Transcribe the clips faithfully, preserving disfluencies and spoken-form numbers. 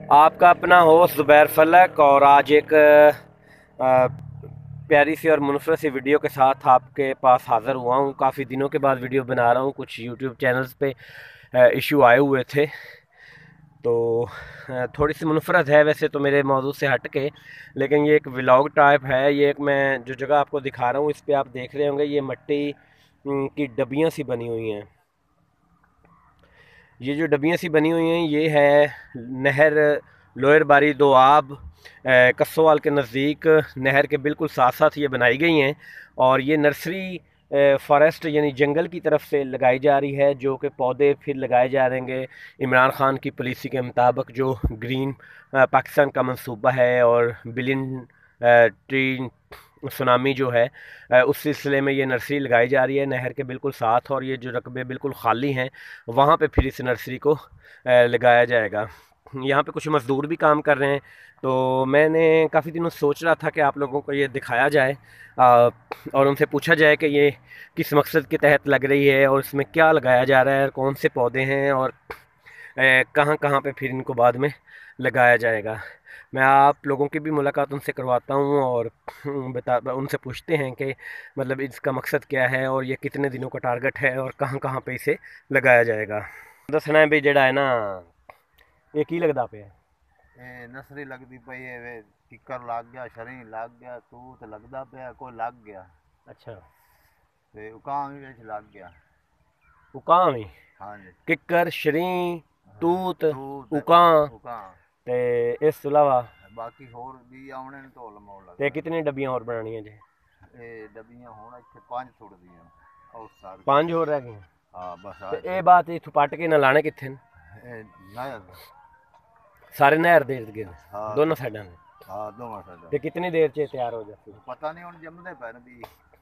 आपका अपना होस्ट ज़ुबैर फलक, और आज एक आ, प्यारी सी और मुनफ़रद सी वीडियो के साथ आपके पास हाज़िर हुआ हूँ। काफ़ी दिनों के बाद वीडियो बना रहा हूँ। कुछ यूट्यूब चैनल्स पे इशू आए हुए थे, तो आ, थोड़ी सी मुनफ़रद है वैसे तो मेरे मौजू से हट के, लेकिन ये एक व्लॉग टाइप है। ये एक मैं जो जगह आपको दिखा रहा हूँ, इस पर आप देख रहे होंगे ये मिट्टी की डबियाँ सी बनी हुई हैं। ये जो डबियाँ सी बनी हुई हैं ये है नहर लोयर बारी दो आब कस्सोवाल के नज़दीक, नहर के बिल्कुल साथ साथ ये बनाई गई हैं। और ये नर्सरी फॉरेस्ट यानी जंगल की तरफ से लगाई जा रही है, जो कि पौधे फिर लगाए जा रहेंगे इमरान खान की पॉलिसी के मुताबिक, जो ग्रीन पाकिस्तान का मंसूबा है। और बिलियन ट्री सुनामी जो है उस सिलसिले में ये नर्सरी लगाई जा रही है नहर के बिल्कुल साथ। और ये जो रकबे बिल्कुल खाली हैं वहाँ पे फिर इस नर्सरी को लगाया जाएगा। यहाँ पे कुछ मज़दूर भी काम कर रहे हैं, तो मैंने काफ़ी दिनों से सोच रहा था कि आप लोगों को ये दिखाया जाए आ, और उनसे पूछा जाए कि ये किस मकसद के तहत लग रही है और इसमें क्या लगाया जा रहा है, कौन से पौधे हैं और कहाँ कहाँ पे फिर इनको बाद में लगाया जाएगा। मैं आप लोगों की भी मुलाकात उनसे करवाता हूँ और बता उनसे पूछते हैं कि मतलब इसका मकसद क्या है और ये कितने दिनों का टारगेट है और कहाँ कहाँ पे इसे लगाया जाएगा। दसना है भी जड़ा है ना, ये की लगदा पे है। ਇਹ ਨਸਰੀ ਲੱਗਦੀ ਪਈ ਹੈ ਵੇ ਕਿੱਕਰ ਲੱਗ ਗਿਆ ਸ਼ਰੀਂ ਲੱਗ ਗਿਆ ਤੂਤ ਲੱਗਦਾ ਪਿਆ ਕੋਈ ਲੱਗ ਗਿਆ अच्छा, ਤੇ ਉਕਾਂ ਵੀ ਵਿੱਚ ਲੱਗ ਗਿਆ। उकां भी ਹਾਂਜੀ किक्कर शरीं तूत ਤੂਤ उकां ਉਕਾਂ ते इस तो इलावा ਬਾਕੀ ਹੋਰ ਵੀ ਆਉਣੇ ਨੇ ਢੋਲ ਮੋਲ ते ਲੱਗਦਾ। कितनी डब्बियां और बनानी जे? ਇਹ ਡੱਬੀਆਂ ਹੁਣ ਇੱਥੇ ਪੰਜ ਸੁੱਟਦੀਆਂ ਉਸ ਸਾਰ पांच और रह गई। ਹਾਂ ਬਸ ਆ ते ये बात इथों पट के ना लाने कित्थे न? ਇਹ ਨਾ सारे नहर दे इर्द गिर्द ਹਾਂ दोनों साइडा ने। ਹਾਂ ਦੋਵਾਂ ਸਾਡਾ ते कितनी देर च तैयार हो जाती? ਪਤਾ ਨਹੀਂ ਹੁਣ ਜੰਮਦੇ ਪੈਣ ਵੀ।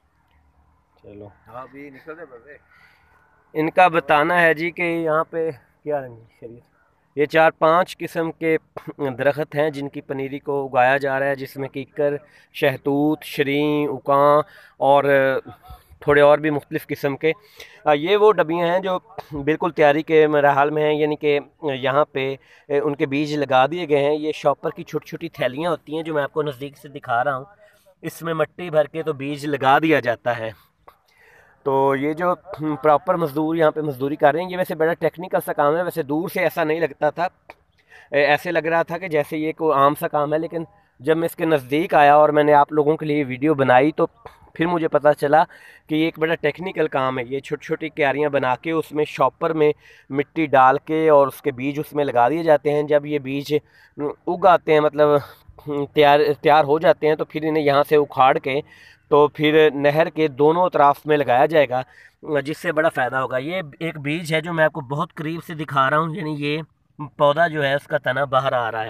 चलो, ਹਾਂ ਵੀ ਨਿਕਲਦੇ ਪਏ। इनका बताना है जी कि यहाँ पे क्या है शरीर, ये चार पांच किस्म के दरख्त हैं जिनकी पनीरी को उगाया जा रहा है, जिसमें कीकर, शहतूत, शरीं, उकां और थोड़े और भी मुख्तलिफ़ किस्म के। ये वो डबियाँ हैं जो बिल्कुल तैयारी के मरहल में हैं, यानी कि यहाँ पे उनके बीज लगा दिए गए हैं। ये शॉपर की छोटी छोटी थैलियाँ होती हैं जो मैं आपको नज़दीक से दिखा रहा हूँ, इसमें मिट्टी भर के तो बीज लगा दिया जाता है। तो ये जो प्रॉपर मज़दूर यहाँ पे मज़दूरी कर रहे हैं, ये वैसे बड़ा टेक्निकल सा काम है। वैसे दूर से ऐसा नहीं लगता था, ऐसे लग रहा था कि जैसे ये कोई आम सा काम है, लेकिन जब मैं इसके नज़दीक आया और मैंने आप लोगों के लिए वीडियो बनाई तो फिर मुझे पता चला कि ये एक बड़ा टेक्निकल काम है। ये छोटी छोटी क्यारियाँ बना के उसमें शॉपर में मिट्टी डाल के और उसके बीज उसमें लगा दिए जाते हैं। जब ये बीज उग आते हैं, मतलब तैयार तैयार हो जाते हैं, तो फिर इन्हें यहाँ से उखाड़ के तो फिर नहर के दोनों तरफ में लगाया जाएगा, जिससे बड़ा फ़ायदा होगा। ये एक बीज है जो मैं आपको बहुत करीब से दिखा रहा हूँ, यानी ये पौधा जो है उसका तना बाहर आ रहा है।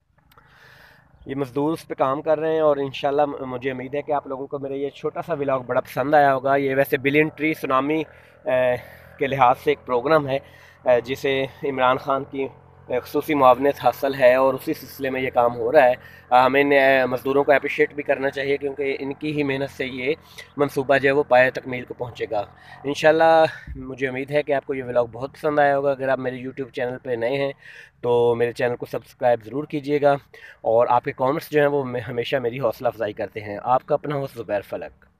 ये मज़दूर उस पर काम कर रहे हैं और इंशाल्लाह मुझे उम्मीद है कि आप लोगों को मेरा ये छोटा सा व्लॉग बड़ा पसंद आया होगा। ये वैसे बिलियन ट्री सुनामी के लिहाज से एक प्रोग्राम है जिसे इमरान खान की ख़ुसूसी मुआवनत हासिल है और उसी सिलसिले में ये काम हो रहा है। हमें मज़दूरों को अप्रिशिएट भी करना चाहिए, क्योंकि इनकी ही मेहनत से ये मंसूबा जो है वो पाए तकमील को पहुँचेगा इंशाल्लाह। मुझे उम्मीद है कि आपको ये व्लॉग बहुत पसंद आया होगा। अगर आप मेरे यूट्यूब चैनल पर नए हैं तो मेरे चैनल को सब्सक्राइब ज़रूर कीजिएगा, और आपके कमेंट्स जो हैं वो हमेशा मेरी हौसला अफजाई करते हैं। आपका अपना होस्ट ज़ुबैर फलक।